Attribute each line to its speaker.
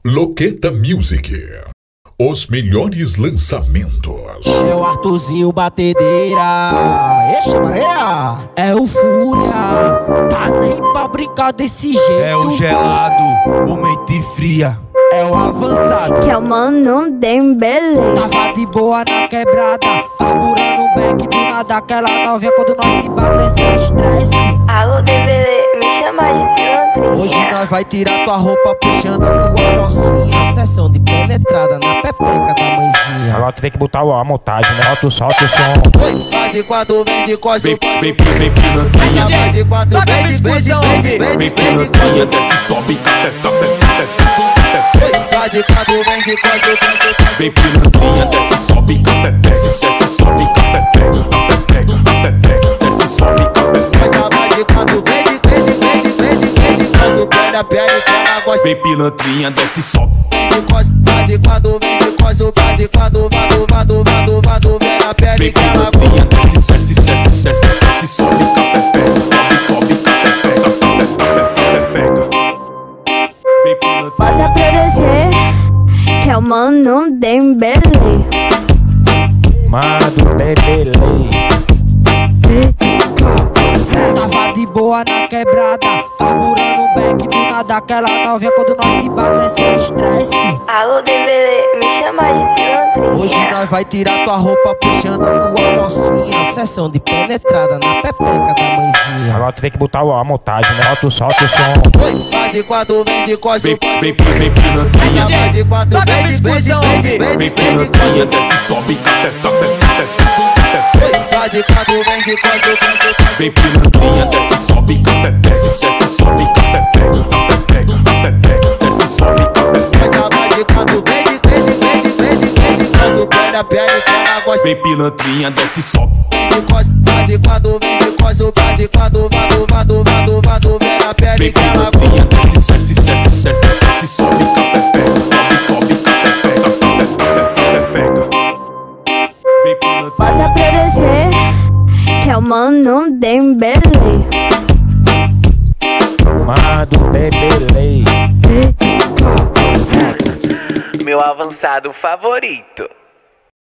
Speaker 1: Loqueta Music. Os melhores lançamentos.
Speaker 2: É o Arthurzinho Batedeira. Eixa, Maria.
Speaker 3: É o Fúria. Tá nem pra brincar desse jeito.
Speaker 4: É o gelado, o mente fria.
Speaker 2: É o Avançado.
Speaker 5: Que é o Mano Dembele.
Speaker 3: Tava de boa na quebrada, carburando um beck do nada. Aquela novinha quando nós se bater sem estresse.
Speaker 5: Alô, Dembele, me chama de pilantra.
Speaker 2: Hoje nós vai tirar tua roupa puxando tua calcinha. Sessão de penetrada na pepeca da mãezinha.
Speaker 6: Agora tu tem que botar a montagem, né? Solta o som.
Speaker 2: Vai de quatro, vem de quase.
Speaker 4: Vem pilantrinha.
Speaker 2: Vai de quatro, vem de
Speaker 4: Vem pilantrinha, desce, sobe,
Speaker 2: vai de quatro, vem de quase.
Speaker 4: Vem pilantrinha, desce, sobe, desce, sobe, desce, sobe,
Speaker 2: Vai de quatro, vem de quase. O pé na pele, o pé na gosta.
Speaker 4: Vem pilantrinha, desce, sobe.
Speaker 2: Vai de quatro, vem de quase. Vai de quatro, vado, vem na pele.
Speaker 4: Vem pilantrinha, desce, sobe,
Speaker 5: Bota pra descer, que é o Mano Dembele.
Speaker 6: Mano Dembele.
Speaker 3: Tava de boa na quebrada, carburando um beck do nada. Aquela novinha quando nós se bater sem estresse.
Speaker 5: Alô, Dembele, me chama de pilantra.
Speaker 2: Hoje nós vai tirar tua roupa puxando tua calcinha. Sessão de penetrada na pepeca da mãezinha.
Speaker 6: Agora tu tem que botar a montagem, né? Solta o som.
Speaker 2: Vai de quatro, vem de quase.
Speaker 4: Vem pilantrinha.
Speaker 2: Vai de quatro, vem de
Speaker 4: Vem pilantrinha, desce, sobe,
Speaker 2: vai de quatro, vem de quase.
Speaker 4: Vem pilantrinha, desce, sobe, desce, sobe, desce, sobe,
Speaker 2: Vai de quatro, vem de o pé na pele, o pé na gosta.
Speaker 4: Vem pilantrinha, desce, sobe.
Speaker 2: Vai de quatro, vem de quase. Vai de quatro, vado, vem na pele.
Speaker 4: Vem pilantrinha, desce, sobe,
Speaker 5: Bota pra descer, que é o Mano Dembele.
Speaker 6: Mano Dembele.
Speaker 7: Meu avançado favorito.